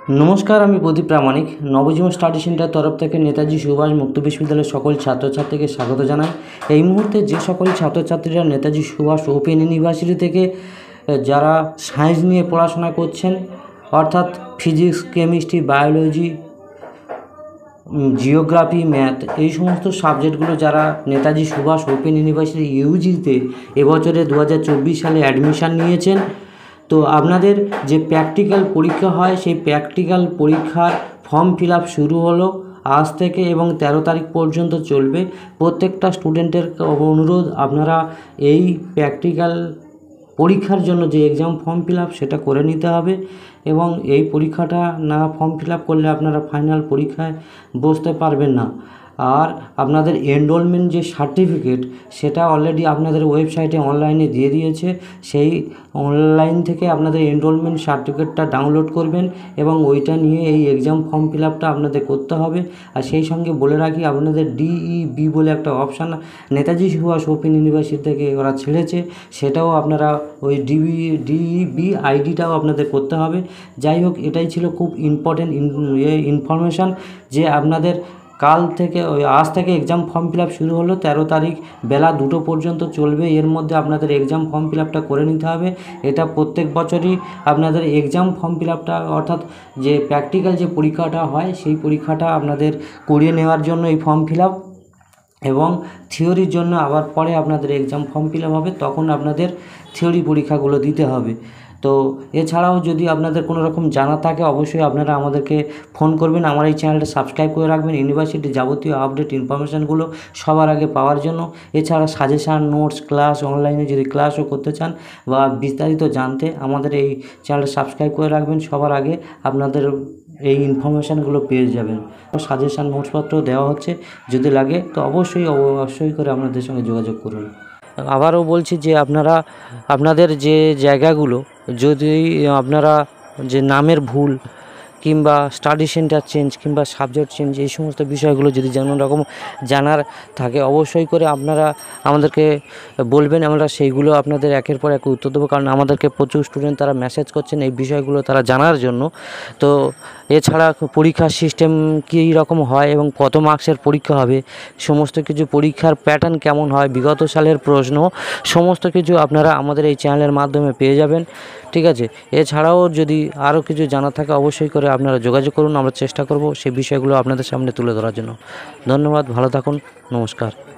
নমস্কার, আমি প্রদীপ প্রামাণিক। নবজীবন study centre তরফ থেকে নেতাজি সুভাষ মুক্ত বিশ্ববিদ্যালয়ের সকল ছাত্রছাত্রীকে স্বাগত জানাই। এই মুহূর্তে যে সকল ছাত্রছাত্রীরা নেতাজি সুভাষ ওপেন ইউনিভার্সিটি থেকে যারা সায়েন্স নিয়ে পড়াশোনা করছেন, অর্থাৎ physics, chemistry, biology, geography, math, এই সমস্ত সাবজেক্টগুলো যারা নেতাজি সুভাষ ওপেন ইউনিভার্সিটি ইউজিতে এবছরে 2024 সালে অ্যাডমিশান নিয়েছেন, তো আপনাদের যে প্র্যাকটিক্যাল পরীক্ষা হয় সেই প্র্যাকটিক্যাল পরীক্ষার ফর্ম ফিল আপ শুরু হলো আজ থেকে এবং 13 তারিখ পর্যন্ত চলবে। প্রত্যেকটা স্টুডেন্টের অনুরোধ, আপনারা এই প্র্যাকটিক্যাল পরীক্ষার জন্য যে এক্সাম ফর্ম ফিল আপ সেটা করে নিতে হবে এবং এই পরীক্ষাটা না ফর্ম ফিল আপ করলে আপনারা ফাইনাল পরীক্ষায় বসতে পারবেন না। আর আপনাদের এনরোলমেন্ট যে সার্টিফিকেট সেটা অলরেডি আপনাদের ওয়েবসাইটে অনলাইনে দিয়ে দিয়েছে। সেই অনলাইন থেকে আপনাদের এনরোলমেন্ট সার্টিফিকেটটা ডাউনলোড করবেন এবং ওইটা নিয়ে এই এক্সাম ফর্ম ফিল আপটা আপনাদের করতে হবে। আর সেই সঙ্গে বলে রাখি, আপনাদের ডিইবি বলে একটা option Netaji Subhash open university থেকে ওরা ছেড়েছে, সেটাও আপনারা ওই ডিইবি আইডিটাও আপনাদের করতে হবে। যাই হোক, এটাই ছিল খুব ইম্পর্টেন্ট ইনফরমেশান যে আপনাদের কাল থেকে আজ থেকে এক্সাম ফর্ম ফিল আপ শুরু হলো, 13 তারিখ বেলা 2টো পর্যন্ত চলবে। এর মধ্যে আপনাদের এক্সাম ফর্ম ফিল আপটা করে নিতে হবে। এটা প্রত্যেক বছরই আপনাদের এক্সাম ফর্ম ফিল আপটা, অর্থাৎ যে প্র্যাকটিক্যাল যে পরীক্ষাটা হয় সেই পরীক্ষাটা আপনাদের করিয়ে নেওয়ার জন্য এই ফর্ম ফিল আপ, এবং থিওরির জন্য আবার পরে আপনাদের এক্সাম ফর্ম ফিল আপ হবে, তখন আপনাদের থিওরি পরীক্ষাগুলো দিতে হবে। তো এছাড়াও যদি আপনাদের কোনো রকম জানা থাকে অবশ্যই আপনারা আমাদেরকে ফোন করবেন। আমার এই চ্যানেলটা সাবস্ক্রাইব করে রাখবেন ইউনিভার্সিটির যাবতীয় আপডেট ইনফরমেশানগুলো সবার আগে পাওয়ার জন্য। এছাড়া সাজেশান, নোটস, ক্লাস, অনলাইনে যদি ক্লাসও করতে চান বা বিস্তারিত জানতে আমাদের এই চ্যানেলটা সাবস্ক্রাইব করে রাখবেন। সবার আগে আপনাদের এই ইনফরমেশানগুলো পেয়ে যাবেন। সাজেশান, নোটসপত্র দেওয়া হচ্ছে, যদি লাগে তো অবশ্যই করে আপনাদের সঙ্গে যোগাযোগ করুন। আবারও বলছি যে আপনারা আপনাদের যে জায়গাগুলো, যদি আপনারা যে নামের ভুল কিংবা স্টাডি সেন্টার চেঞ্জ কিংবা সাবজেক্ট চেঞ্জ, এই সমস্ত বিষয়গুলো যদি যেন রকম জানার থাকে অবশ্যই করে আপনারা আমাদেরকে বলবেন। আমরা সেইগুলো আপনাদের একের পর এক উত্তর দেবো, কারণ আমাদেরকে প্রচুর স্টুডেন্ট তারা মেসেজ করছেন এই বিষয়গুলো তারা জানার জন্য। তো এছাড়া পরীক্ষার সিস্টেম কী রকম হয় এবং কত মার্কসের পরীক্ষা হবে, সমস্ত কিছু, পরীক্ষার প্যাটার্ন কেমন হয়, বিগত সালের প্রশ্ন, সমস্ত কিছু আপনারা আমাদের এই চ্যানেলের মাধ্যমে পেয়ে যাবেন। ঠিক আছে, এছাড়াও যদি আরও কিছু জানা থাকে অবশ্যই করে আপনারা যোগাযোগ করুন। আমরা চেষ্টা করব সেই বিষয়গুলো আপনাদের সামনে তুলে ধরার জন্য। ধন্যবাদ, ভালো থাকুন, নমস্কার।